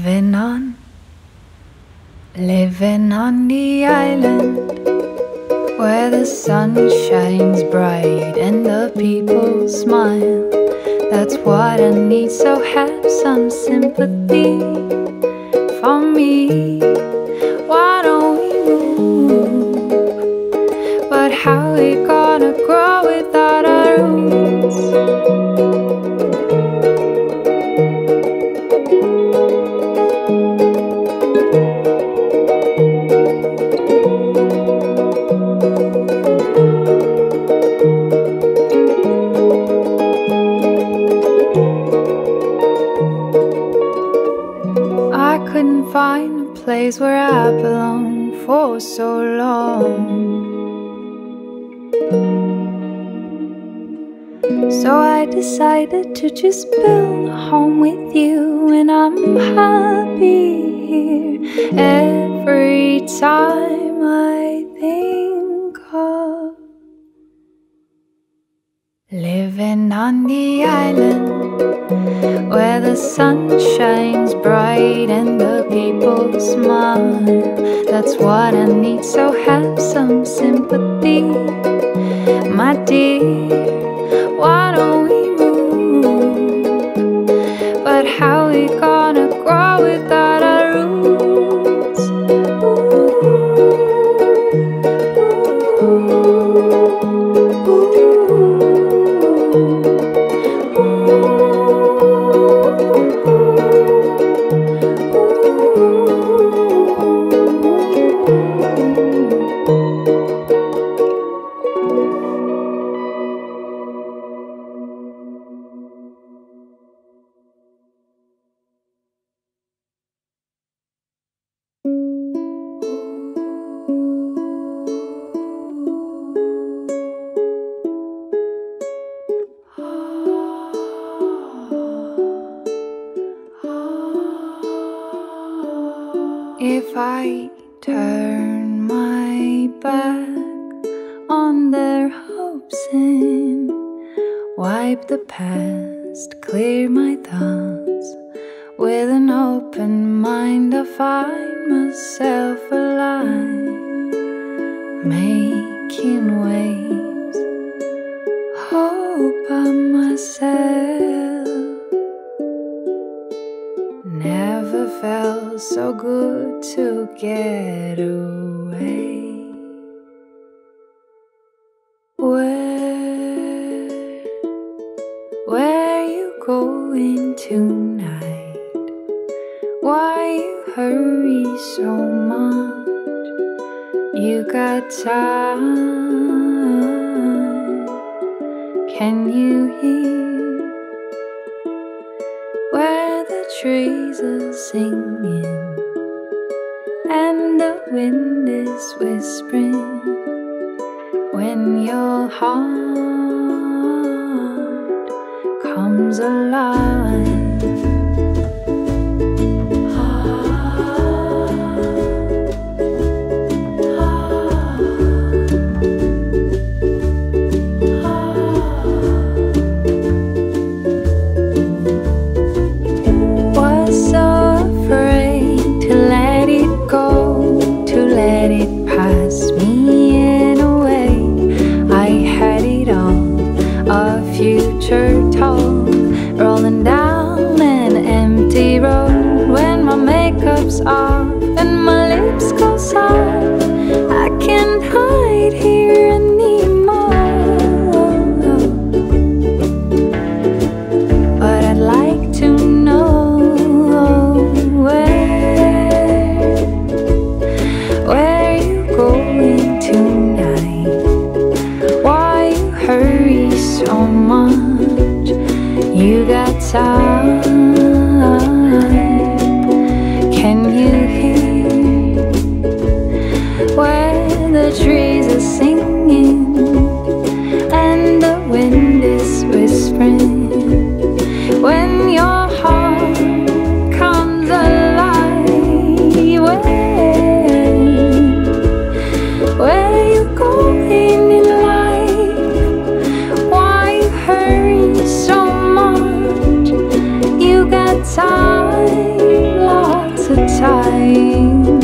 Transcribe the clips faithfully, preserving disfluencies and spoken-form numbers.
Living on, living on the island where the sun shines bright and the people smile. That's what I need, so have some sympathy for me. Why don't we move? But how we gonna grow without our roots? I couldn't find a place where I belong for so long. So I decided to just build a home with you, and I'm happy here every time I think of living on the island where the sun shines bright and the people smile. That's what I need, so have some sympathy, my dear. Why don't we move? But how we gonna grow without our roots? Ooh, ooh, if I turn my back on their hopes and wipe the past, clear my thoughts, with an open mind I find myself alive, making waves all by myself. Never felt so good to get away. Where, where you going tonight? Why you hurry so much? You got time. Can you hear where the trees are singing and the wind is whispering when your heart comes alive? Future told, rolling down an empty road. When my makeup's off and my lips go soft, I can't hide here anymore. But I'd like to know where, where you going tonight? Why you hurry so much? You got time. Can you hear where the trees are singing and the wind is whispering when your heart comes alive? Where, where you going in life? Why you hurry so much? You got time, Lord. time.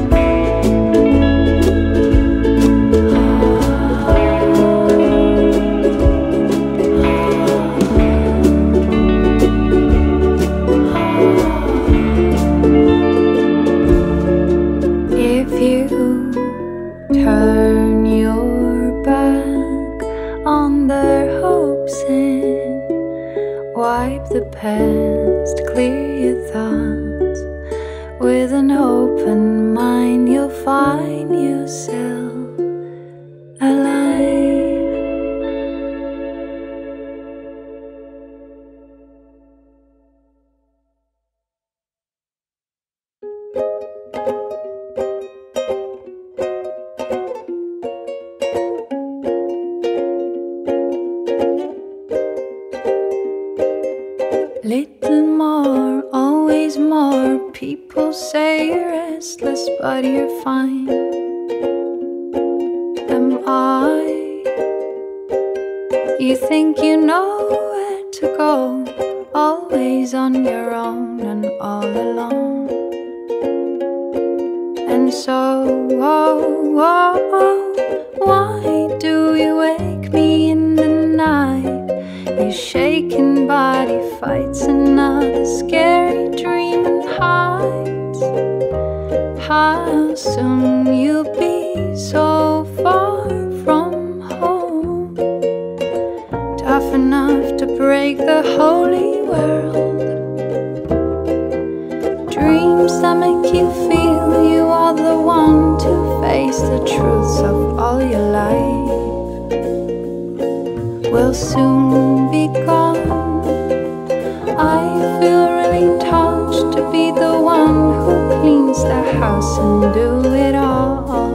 If you turn your back on their hopes and wipe the past, clear your thoughts with an open mind, you'll find yourself alive. Little more, always more. People say you're restless, but you're fine. Am I? You think you know where to go, always on your own and all alone. And so, oh, oh, oh, why do you wake me in the night? Your shaking body fights another scary dream and hides. How soon you'll be so far from home, tough enough to break the holy world. Dreams that make you feel you are the one to face the truths of all your life will soon be gone. I feel really touched to be the one who cleans the house and do it all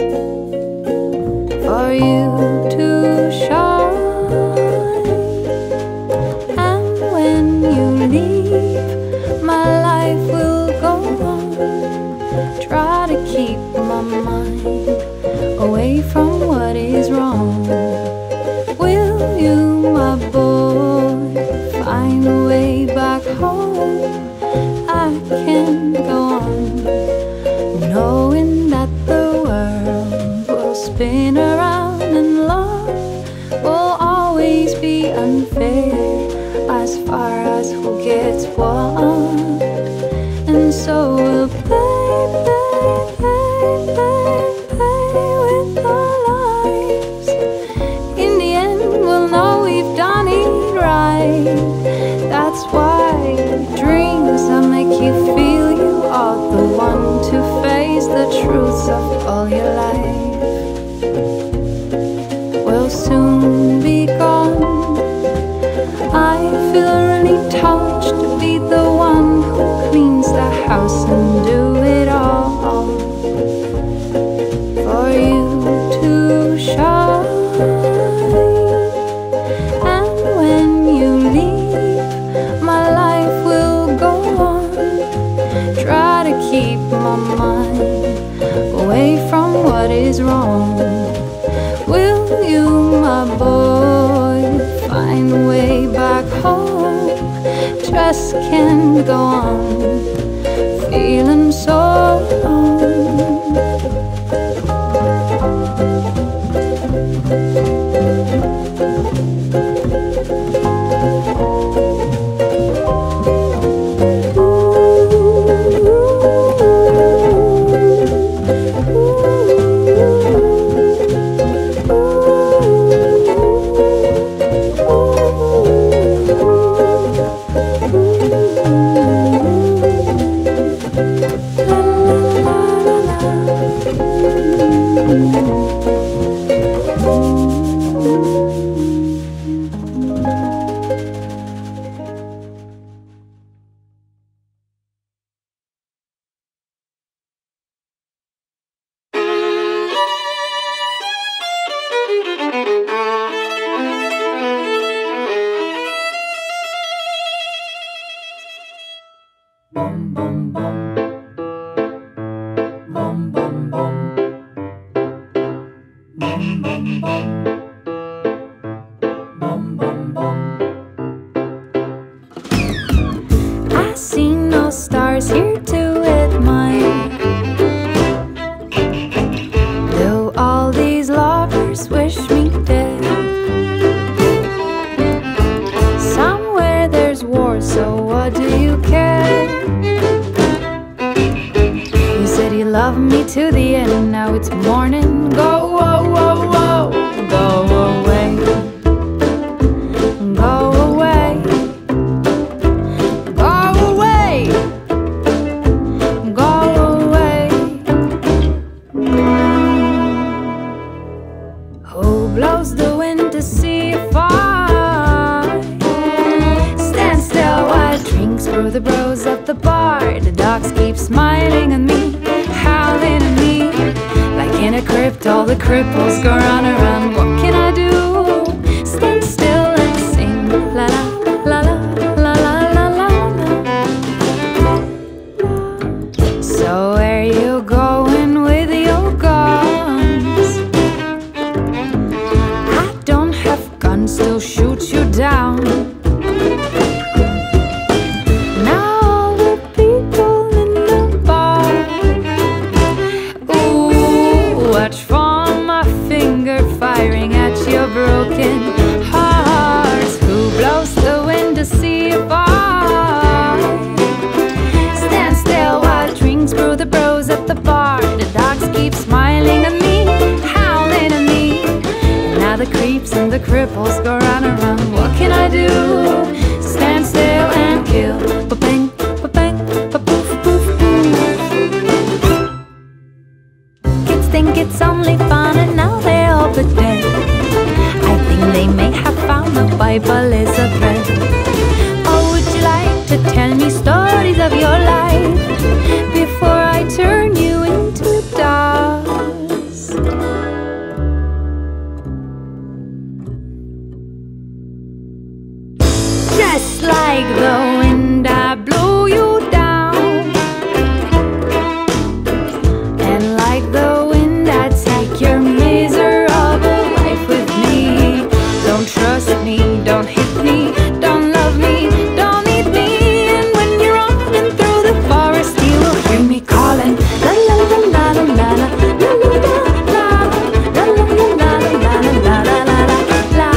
for you to shine. And when you leave, my life will go on. Try to keep my mind away from what is wrong. Will you, my boy, find a way back home? I can go on, knowing that the world will spin around and love will always be unfair as far as who gets what. And so we'll play, play, play, play, play with our lives. In the end, we'll know we've done it right. That's why dreams that make you feel you are the one to face the truths of all your life will soon be gone. I feel really touched to be the one who cleans the house and do it all for you to shine. And when you leave, my life will go on. Try to keep my mind away from what is wrong. Will you, my boy, find a way back home? Just can't go on, feeling so alone. I see no stars here to it mine. Though all these lovers wish me dead, somewhere there's war, so what do you care? You said you loved me to the end, now it's morning. Go, whoa, whoa, whoa, go away, go away, go away, go away. Who blows the wind to see if I stand still while drinks through the bros at the bar? The dogs keep smiling at me, howling at me. Like in a crypt, all the cripples go run around. What can I do? Stand still and sing la la la la la la la la. So where you going with your guns? I don't have guns to shoot you down. Watch from my finger firing at your broken hearts. Who blows the wind to see if I stand still while drinks brew the bros at the bar? The dogs keep smiling at me, howling at me. Now the creeps and the cripples go round and round. What can I do? Stand still and kill. Ba-bang, ba-bang, ba-poof, poof, poof. Think it's only fun and now they're all but dead. I think they may have found the Bible is a thread. Oh, would you like to tell me stories of your life before I turn you into dust? Just like the wind, I blow you down, and like the your miserable life with me. Don't trust me, don't hit me, don't love me, don't need me. And when you're running through the forest, you will hear me calling la la la la la la la la la la la la la la la la la.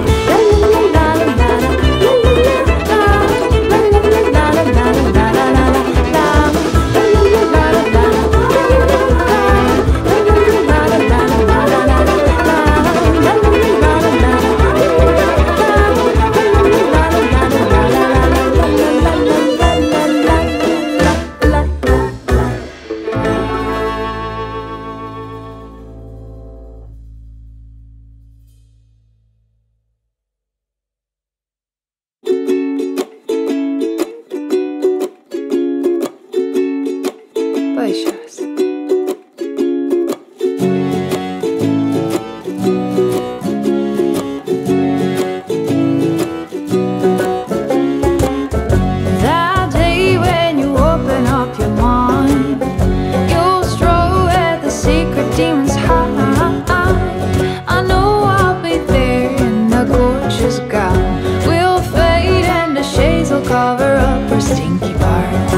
Baixas. That day when you open up your mind, you'll stroll where the secret demons hide. I know I'll be there in a gorgeous gown. We'll fade and the shades will cover up our stinky parts.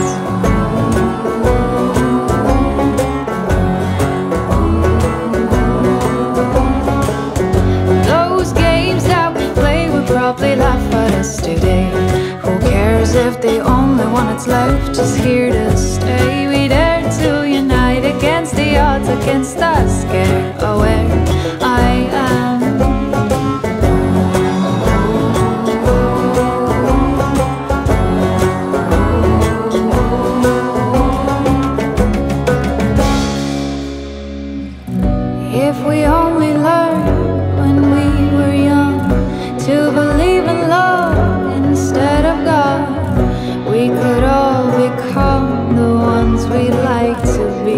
Probably laugh at us today. Who cares if the only one that's left is here to stay? We dare to unite against the odds, against us, scared aware I am. If we only learned when we were young to believe in love instead of God, we could all become the ones we'd like to be.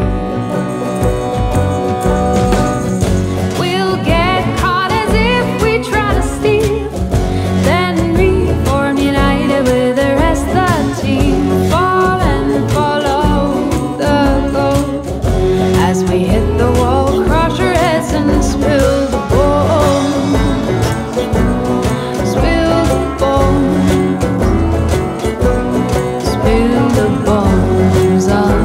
We'll get caught as if we try to steal, then reform united with the rest of the team. Fall and follow the goal as we hit the wall, crush our heads and spill the bones on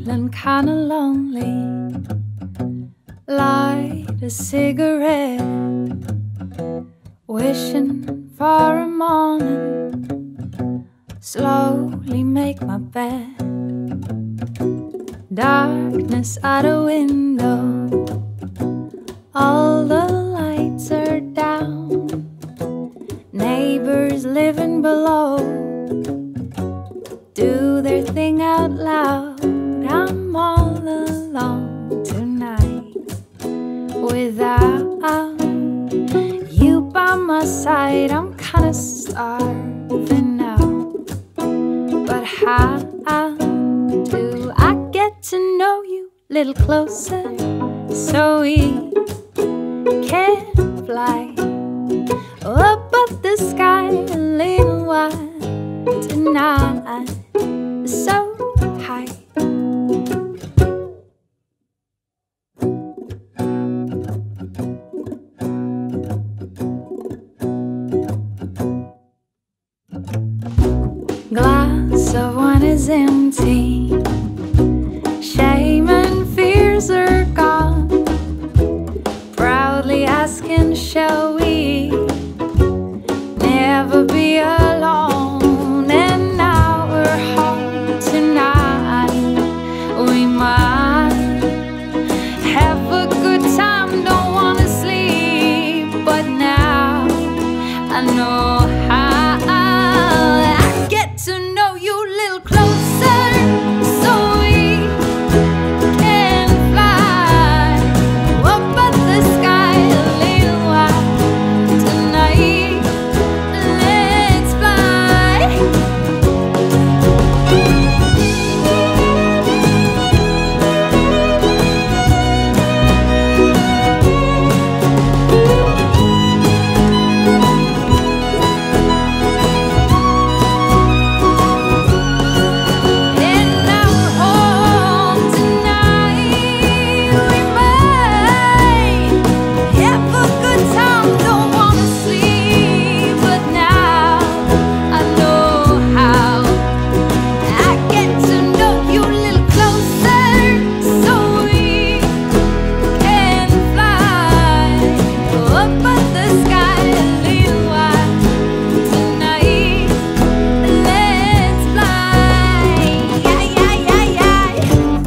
feeling kinda lonely. Light a cigarette, wishing for a morning. Slowly make my bed. Darkness out a window, all the lights are down. Neighbors living below do their thing out loud. I'm all alone tonight without you by my side. I'm kinda starving now, but how do I get to know you a little closer so we can fly above the sky a little while tonight? So high. Glass of wine is empty, shame and fears are gone. Proudly asking, shall we never be alone? And now we're home tonight. We might have a good time, don't wanna sleep, but now I know how. I get to know you a little closer so we can fly up at the sky a little while tonight. Let's fly. And now we're home tonight. We might have a good time, don't wanna sleep, but now I know how. I get to know you a little closer so we can fly up at the sky a little while tonight. Let's fly. Yeah, yeah, yeah, yeah.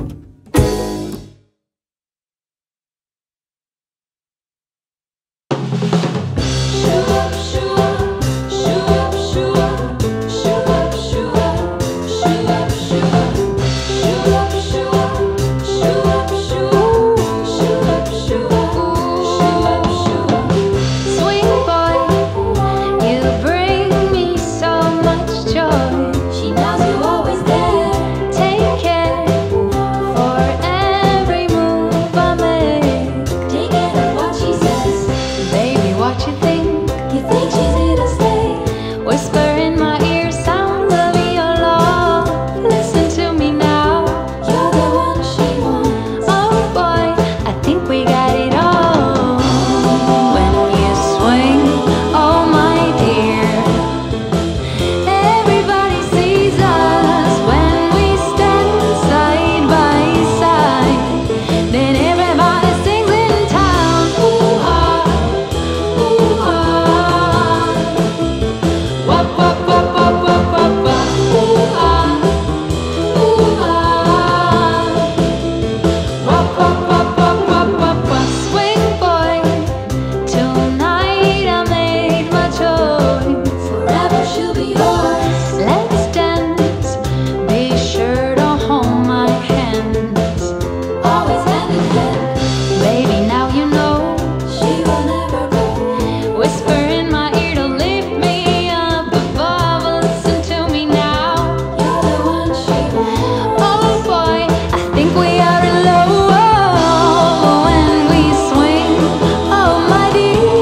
Shoo up, shoo up, shoo up, shoo up, shoo up, shoo up, shoo up, shoo up, shoo up, shoo up, shoo up, shoo up, shoo up, shoo up, shoo up. Swing boy, you bring me so much joy. She knows you're always there. Take care for every move I make. Take it of what she says. Baby, what you think? You think she's here to stay? Whisper in my ear, sound of your love. Listen to me now. You're the one she wants. Oh boy, I think we got it all. When you swing, oh my dear, everybody sees us when we stand side by side. Then everybody sings in town. Ooh ah, ooh ah. Wop wop wop wop wop wop wop. Ooh ah, ooh ah. Wop wop wop wop wop wop wop. Swing boy, tonight I made my choice. Forever she'll be yours. Let's dance. Be sure to hold my hands. Always hand in hand. Baby, now you know she will never go. Whisper in my ear to lift me up above. Listen to me now. You're the one she wants. Oh boy, I think we are in love when we swing. Oh my dear,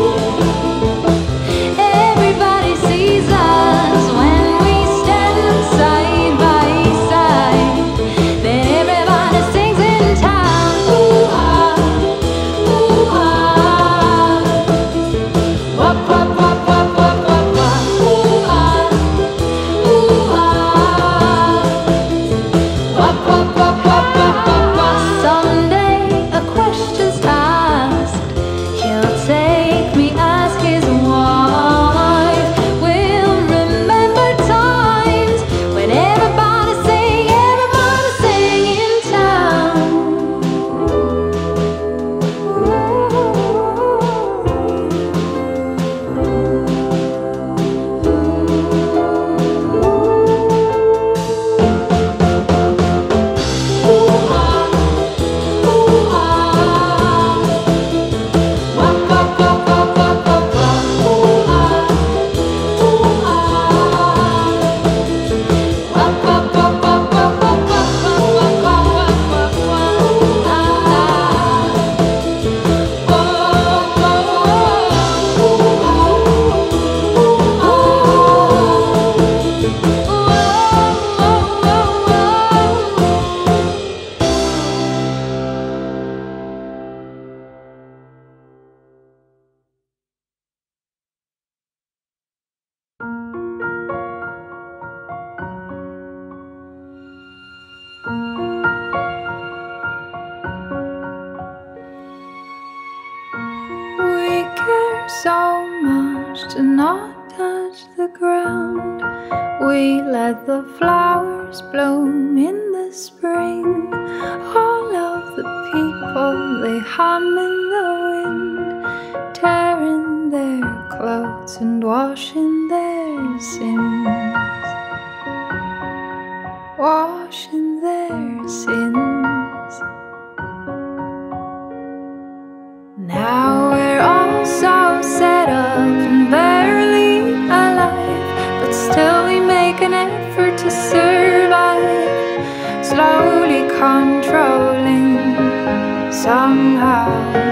everybody sees us when we stand side by side. Then everybody sings in town. Ooh ah, ooh ah. Wop wop wop wop wop wop wop. Ooh ah, ooh ah. Wop wop wop wop wop so much to not touch the ground. We let the flowers bloom in the spring. All of the people, they hum in the wind, tearing their clothes and washing their sins, washing their sins. Now we're all so set up and barely alive, but still we make an effort to survive, slowly controlling somehow.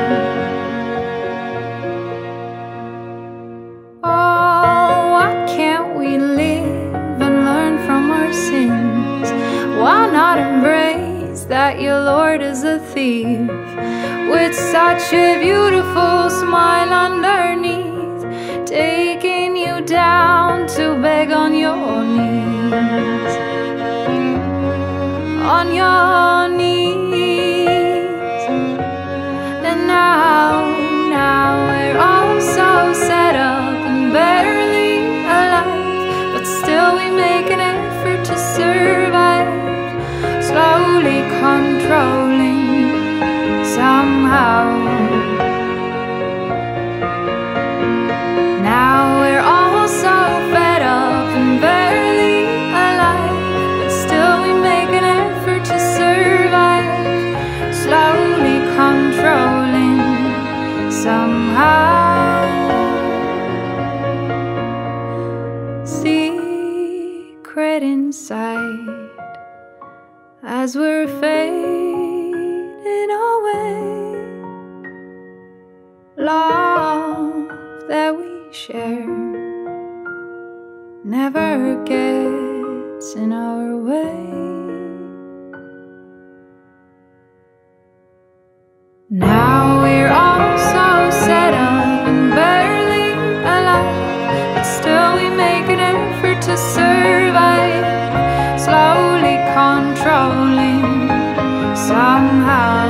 Oh, why can't we live and learn from our sins? Why not embrace that your Lord is a thief, with such a beautiful smile underneath, taking you down to beg on your knees, on your knees. And now, now we're all so set up and barely alive, but still we make an effort to survive, slowly controlling somehow. Now we're all so fed up and barely alive, but still we make an effort to survive, slowly controlling somehow. Secret inside, as we're fading away, love that we share never gets in our way. Now we're all so set up and barely alive, but still we make an effort to survive, slowly controlling somehow.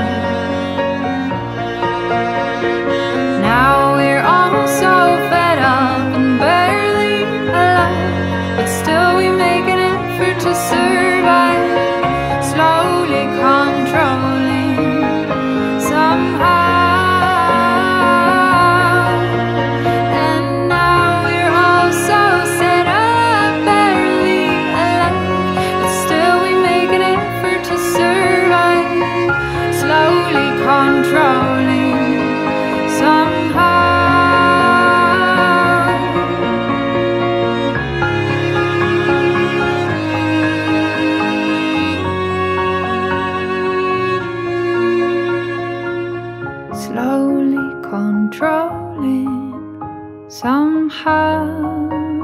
Now we're all so fed up and barely alive, but still we make an effort to survive, slowly controlling somehow. And now we're all so set up, barely alive, but still we make an effort to survive, slowly controlling somehow. Slowly controlling somehow.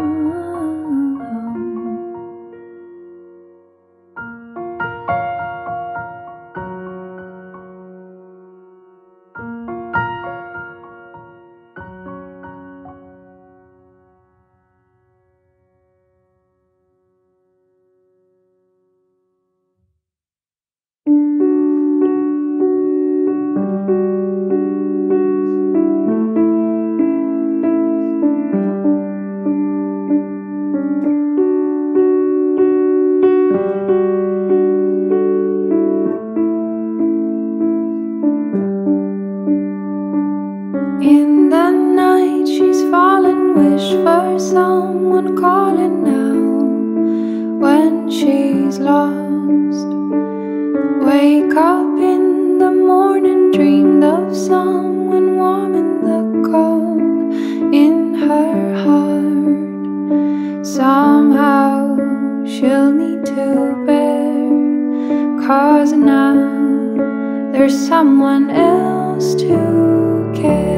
In the night she's fallen, wish for someone calling now when she's lost. Wake up in the morning, dreamed of someone warm in the cold in her heart. Somehow she'll need to bear, 'cause now there's someone else to care.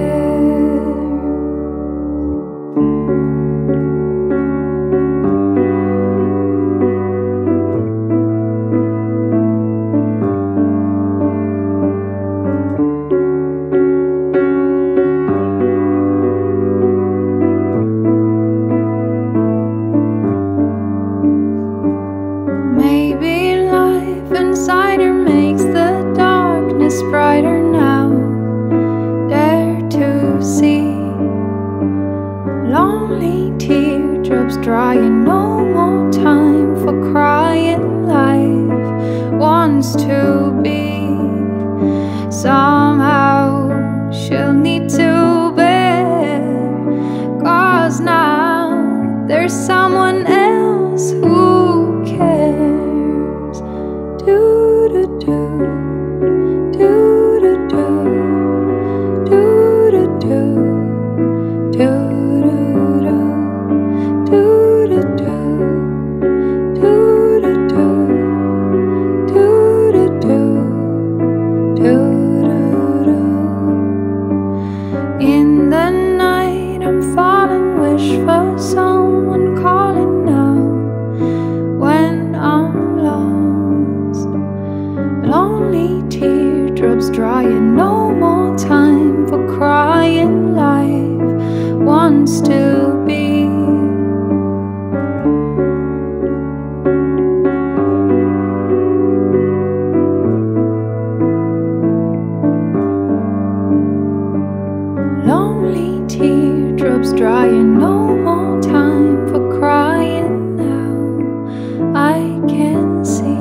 brighter now. Dare to see be. Somehow she'll need to bear, 'cause now there's someone else who cares. Do do do, do do do, do do do, do do do, do do do, do do do, do do do, do do do. In the night I'm falling, wish for someone calling now. When I'm lost, lonely teardrops drying, no more time for crying. Life wants to be. Lonely teardrops drying, no more time for crying. Now I can see.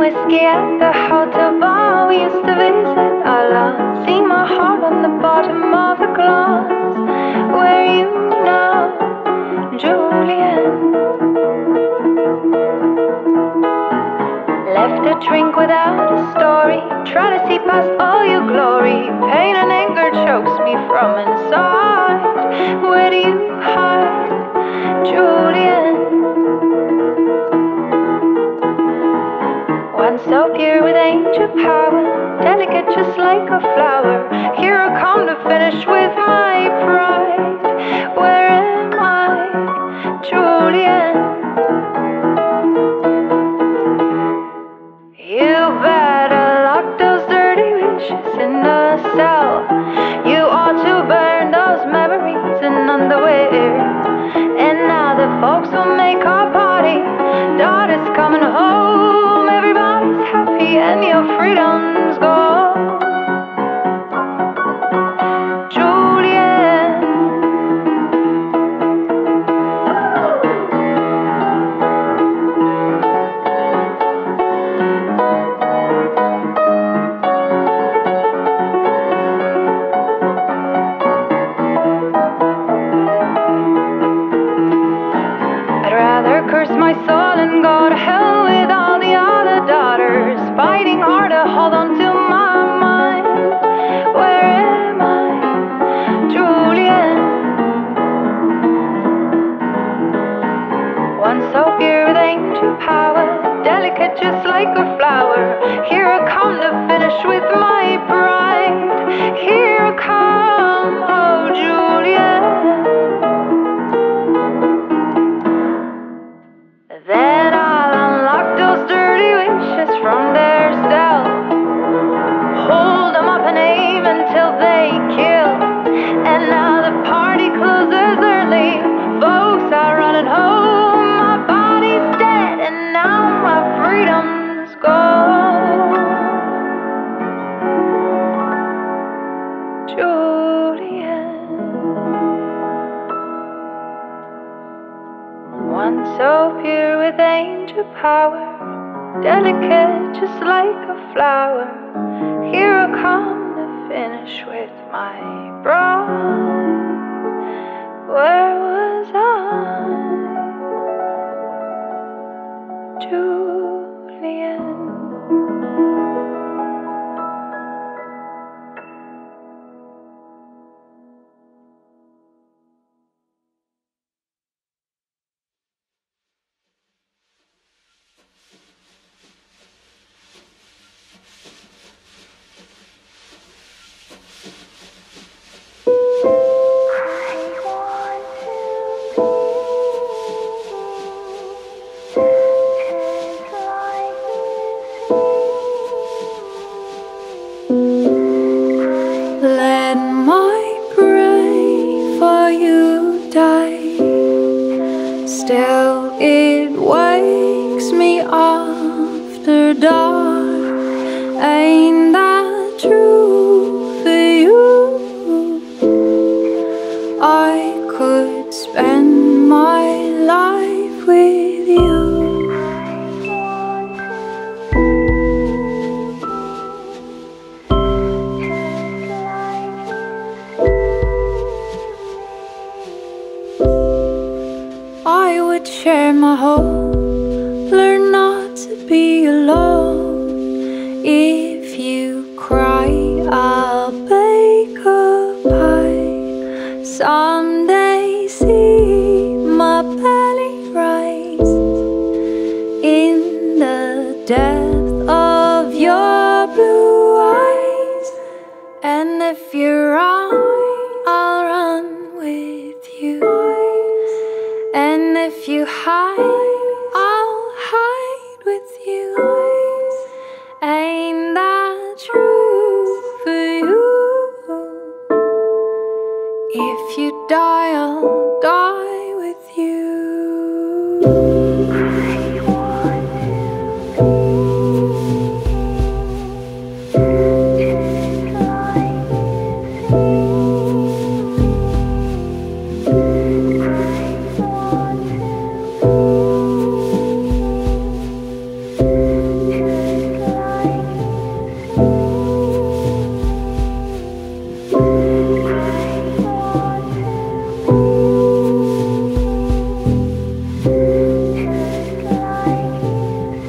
whiskey at the hotel bar we used to visit a lot. See my heart on the bottom of the glass. Where are you now, Julian? Left a drink without a story. Try to see past all your glory. Pain and anger chokes me from inside. Where do you hide, Julian? One so pure with angel power, delicate just like a flower. Here I come to finish with my pride. Where am I, Julian? You better lock those dirty wishes in the cell. You ought to burn those memories in underwear. And now the folks will make our party. Daughter's coming home. Everybody's happy and your freedom's gone. Julian. My soul and go to hell with all the other daughters, fighting hard to hold on to my mind. Where am I, Julian? One so pure with angel power, delicate just like a flower. Here I come to finish with my pride. Here I come, oh Julian. Then I'll unlock those dirty wishes from their cell. Hold them up and aim until they kill. And now the party closes early. Folks are running home. My body's dead and now my freedom's gone. Julian. One so pure with angel power, delicate just like a flower. Here I come to finish with my bride. Where was I, Julian? Let my pray for you die. Still it wakes me after dark. Ain't that true for you? I could spend my life with you. I would share my hope, learn not to be alone. If you cry, I'll bake a pie. Someday see my belly rise in the depth of your blue eyes. And if you're wrong, I'll run with you. And if you hide, I'll hide with you. Ain't that true for you? If you die, I'll die with you.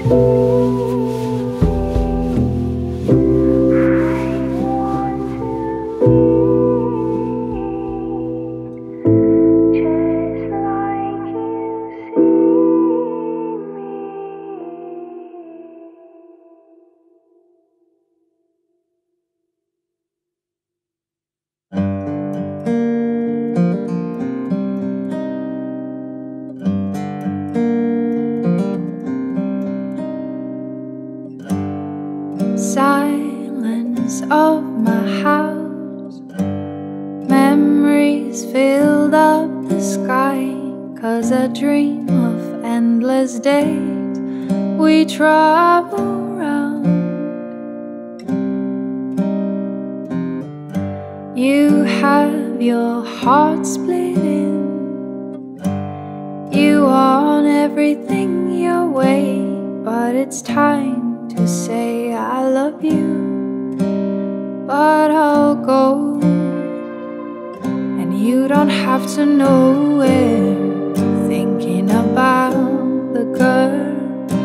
Silence of my house, memories filled up the sky, 'cause I dream of endless days we travel round. You have your heart split in, you want everything your way, but it's time to say I love you. But I'll go, and you don't have to know it. Thinking about the girl,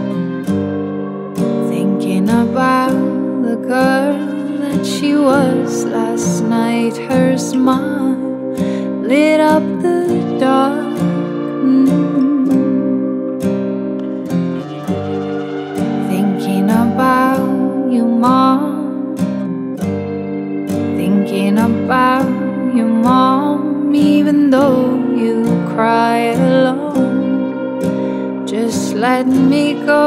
thinking about the girl that she was last night. Her smile lit up the dark. mm. About you, Mom, thinking about you, Mom, even though you cry alone. Just let me go.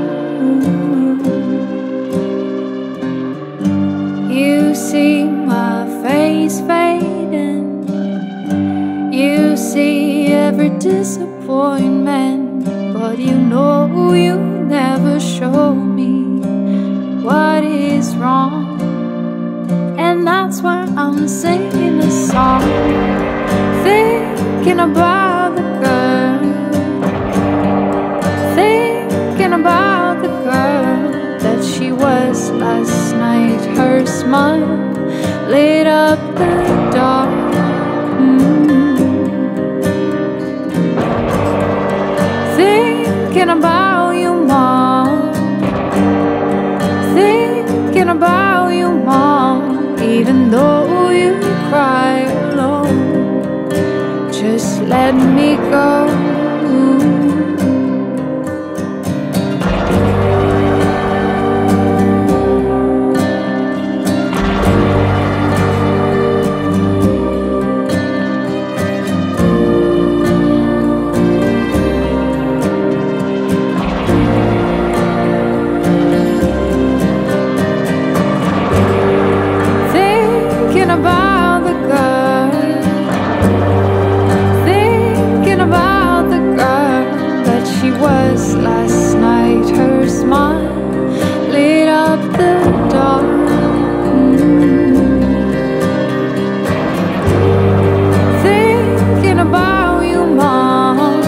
You see my face fading, you see every disappointment, but you know you never show me what is wrong. And that's why I'm singing a song, thinking about the girl, thinking about the girl that she was last night. Her smile lit up the dark. mm. Thinking about you, Mom, thinking about you, Mom, even though you cry alone. Just let me go. About the girl, thinking about the girl that she was last night. Her smile lit up the dark. mm. Thinking about you, Mom,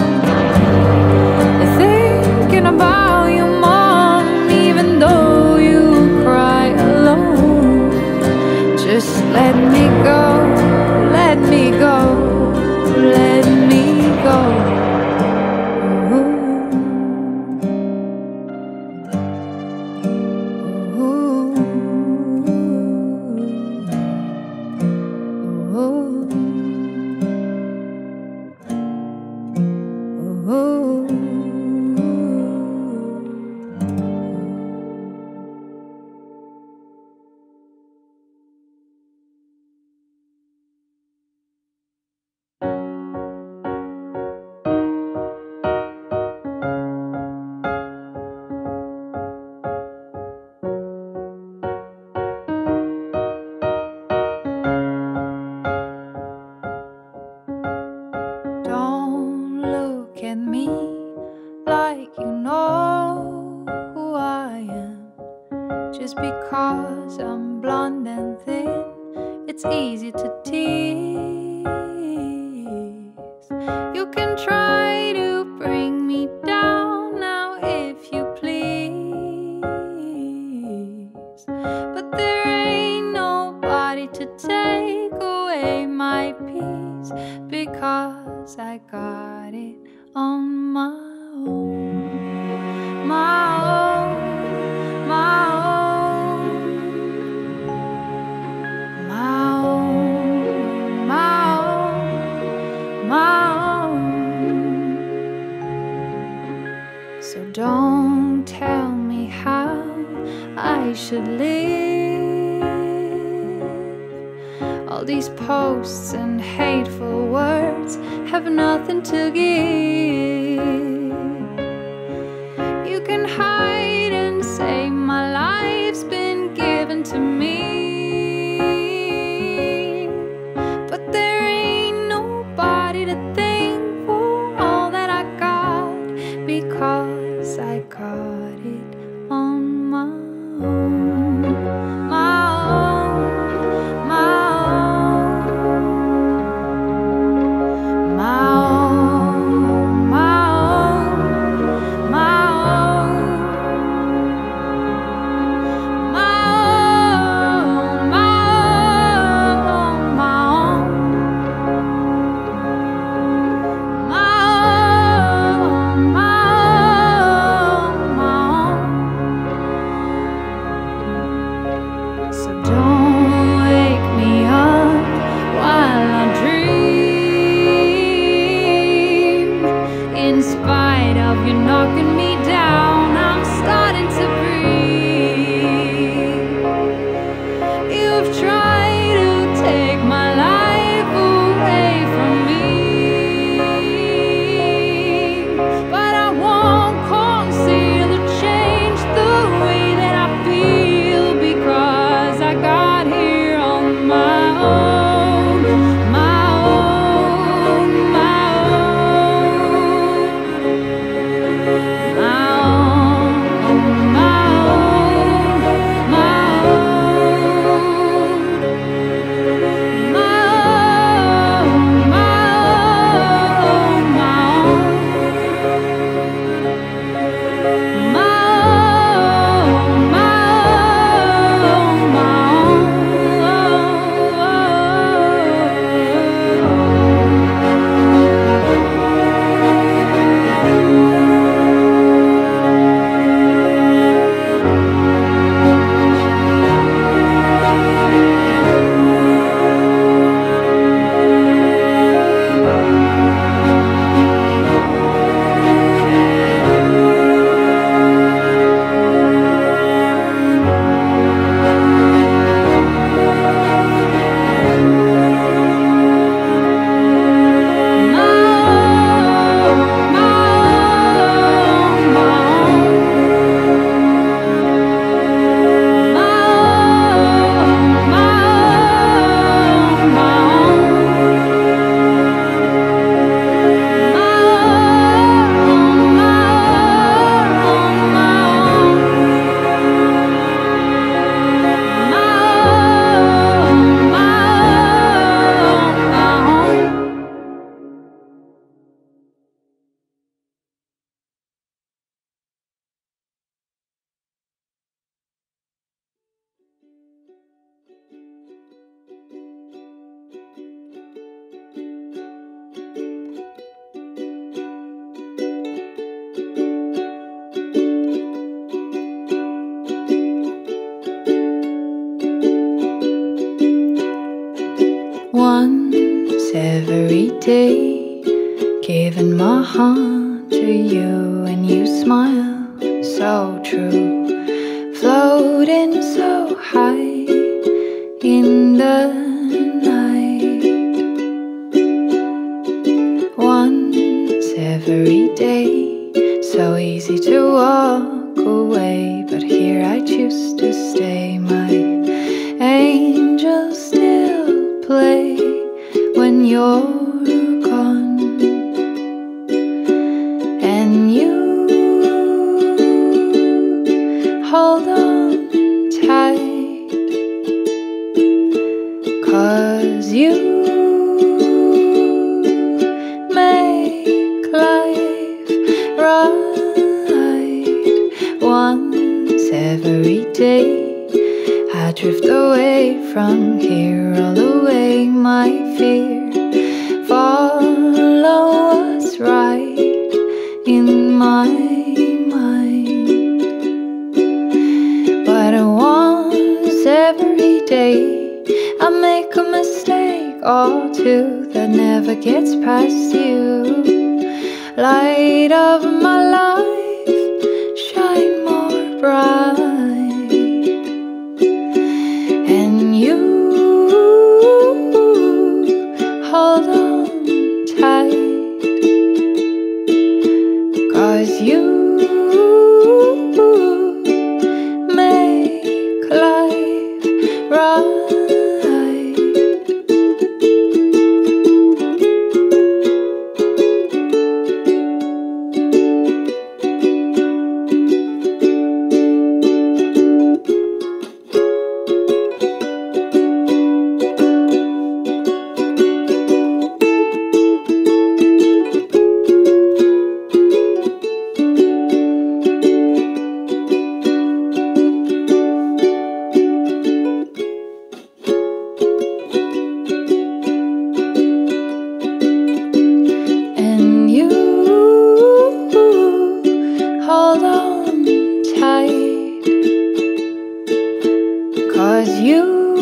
thinking about you, Mom, even though you cry alone. Just let me go, let me go, let me go. Ooh. Ooh. Ooh. Ooh. Don't look at me like you know who I am. Just because I'm blonde and thin, it's easy to tease. You can try to bring me down now if you please, but there ain't nobody to take away my peace, because I got it on my own, my own. me how I should live. All these posts and hateful words have nothing to give. You can hide and say my life's been given to me, but there ain't nobody to thank for all that I got, because I got it on my own, my own, my own, my own, my own, my once every day, giving my heart to you, and you smile so true, floating so high in the night. Once every day, so easy to walk away, but here I choose to stay. My angels still play when you're gone, and you hold on tight, 'cause you make life right. Once every day I drift away from here, all away my fear, follow what's right in my mind. But once every day I make a mistake or two that never gets past you. Light of my life, shine more right. And you hold on tight, 'cause you make life right. And you hold on tight, 'cause you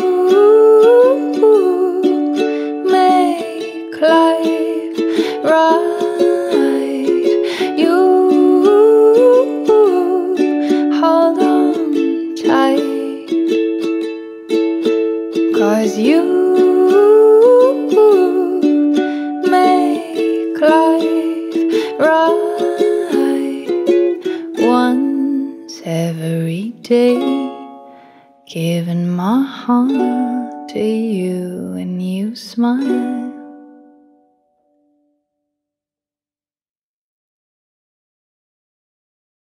make life right. You hold on tight, 'cause you make life right. Once every day, giving my heart to you, and you smile.